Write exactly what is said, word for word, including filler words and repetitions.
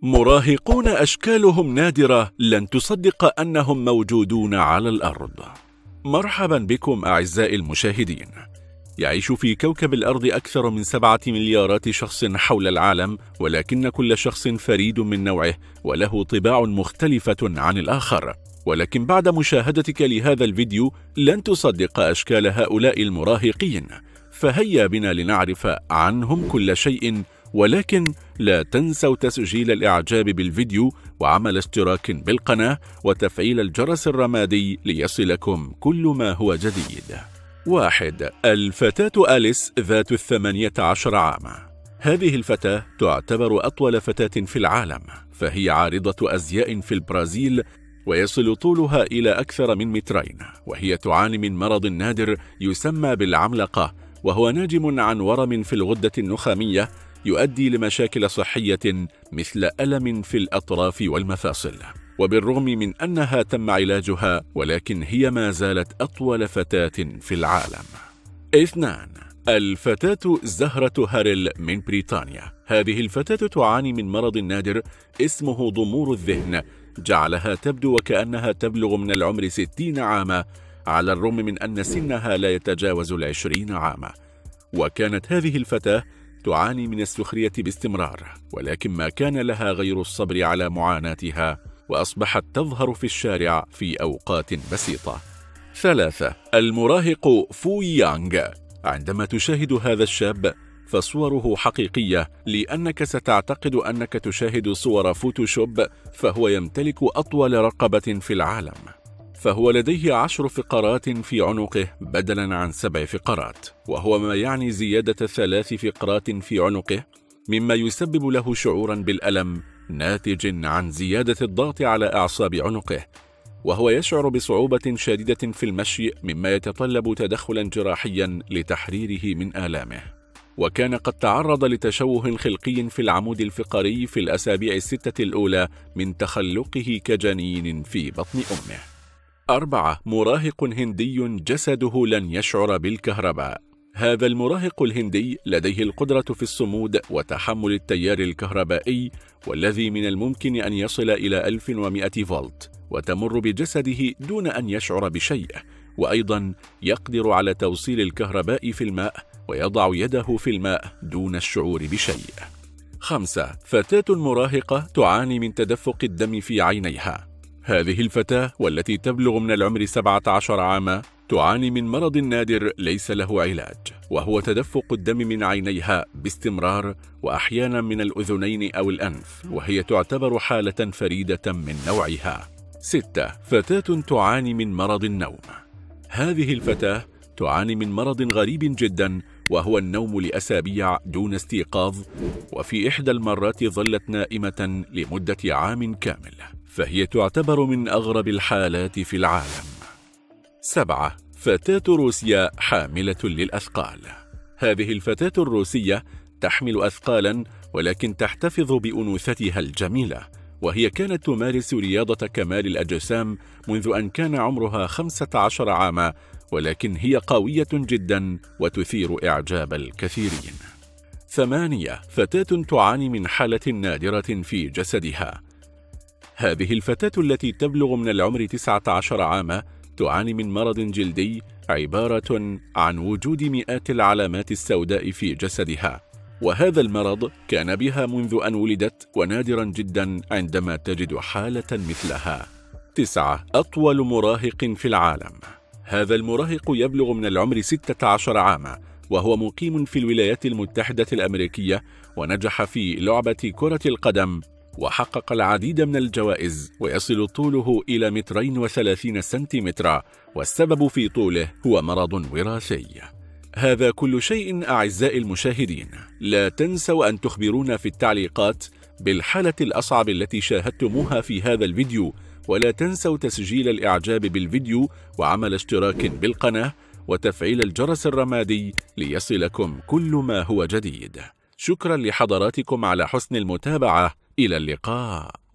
مراهقون أشكالهم نادرة لن تصدق أنهم موجودون على الأرض. مرحبا بكم أعزائي المشاهدين. يعيش في كوكب الأرض أكثر من سبعة مليارات شخص حول العالم، ولكن كل شخص فريد من نوعه وله طباع مختلفة عن الآخر. ولكن بعد مشاهدتك لهذا الفيديو لن تصدق أشكال هؤلاء المراهقين، فهيا بنا لنعرف عنهم كل شيء. ولكن لا تنسوا تسجيل الإعجاب بالفيديو وعمل اشتراك بالقناة وتفعيل الجرس الرمادي ليصلكم كل ما هو جديد. واحد. الفتاة أليس ذات الثمانية عشر عاما. هذه الفتاة تعتبر أطول فتاة في العالم، فهي عارضة أزياء في البرازيل ويصل طولها إلى أكثر من مترين، وهي تعاني من مرض نادر يسمى بالعملقة، وهو ناجم عن ورم في الغدة النخامية يؤدي لمشاكل صحية مثل ألم في الأطراف والمفاصل. وبالرغم من أنها تم علاجها، ولكن هي ما زالت أطول فتاة في العالم. اثنان. الفتاة زهرة هاريل من بريطانيا. هذه الفتاة تعاني من مرض نادر اسمه ضمور الذهن، جعلها تبدو وكأنها تبلغ من العمر ستين عاما، على الرغم من أن سنها لا يتجاوز العشرين عاما. وكانت هذه الفتاة تعاني من السخرية باستمرار، ولكن ما كان لها غير الصبر على معاناتها، وأصبحت تظهر في الشارع في أوقات بسيطة. ثلاثة. المراهق فو يانغ. عندما تشاهد هذا الشاب فصوره حقيقية، لأنك ستعتقد أنك تشاهد صور فوتوشوب، فهو يمتلك أطول رقبة في العالم، فهو لديه عشر فقرات في عنقه بدلا عن سبع فقرات، وهو ما يعني زيادة ثلاث فقرات في عنقه، مما يسبب له شعورا بالألم ناتج عن زيادة الضغط على أعصاب عنقه، وهو يشعر بصعوبة شديدة في المشي، مما يتطلب تدخلا جراحيا لتحريره من آلامه. وكان قد تعرض لتشوه خلقي في العمود الفقري في الأسابيع الستة الأولى من تخلقه كجنين في بطن أمه. أربعة. مراهق هندي جسده لن يشعر بالكهرباء. هذا المراهق الهندي لديه القدرة في الصمود وتحمل التيار الكهربائي، والذي من الممكن أن يصل إلى ألف ومئة فولت، وتمر بجسده دون أن يشعر بشيء، وأيضا يقدر على توصيل الكهرباء في الماء ويضع يده في الماء دون الشعور بشيء. خمسة. فتاة مراهقة تعاني من تدفق الدم في عينيها. هذه الفتاة والتي تبلغ من العمر سبعة عشر عاما تعاني من مرض نادر ليس له علاج، وهو تدفق الدم من عينيها باستمرار، وأحيانا من الأذنين أو الأنف، وهي تعتبر حالة فريدة من نوعها. ستة. فتاة تعاني من مرض النوم. هذه الفتاة تعاني من مرض غريب جدا، وهو النوم لأسابيع دون استيقاظ، وفي إحدى المرات ظلت نائمة لمدة عام كامل، فهي تعتبر من أغرب الحالات في العالم. سبعة. فتاة روسيا حاملة للأثقال. هذه الفتاة الروسية تحمل أثقالا، ولكن تحتفظ بأنوثتها الجميلة، وهي كانت تمارس رياضة كمال الأجسام منذ أن كان عمرها خمسة عشر عاما، ولكن هي قوية جدا وتثير إعجاب الكثيرين. ثمانية. فتاة تعاني من حالة نادرة في جسدها. هذه الفتاة التي تبلغ من العمر تسعة عشر عاما تعاني من مرض جلدي عبارة عن وجود مئات العلامات السوداء في جسدها، وهذا المرض كان بها منذ أن ولدت، ونادرا جدا عندما تجد حالة مثلها. تسعة. أطول مراهق في العالم. هذا المراهق يبلغ من العمر ستة عشر عاما، وهو مقيم في الولايات المتحدة الأمريكية، ونجح في لعبة كرة القدم، وحقق العديد من الجوائز، ويصل طوله إلى مترين وثلاثين سنتيمترا، والسبب في طوله هو مرض وراثي. هذا كل شيء أعزائي المشاهدين. لا تنسوا أن تخبرونا في التعليقات بالحالة الأصعب التي شاهدتموها في هذا الفيديو، ولا تنسوا تسجيل الإعجاب بالفيديو وعمل اشتراك بالقناة وتفعيل الجرس الرمادي ليصلكم كل ما هو جديد. شكرا لحضراتكم على حسن المتابعة. إلى اللقاء.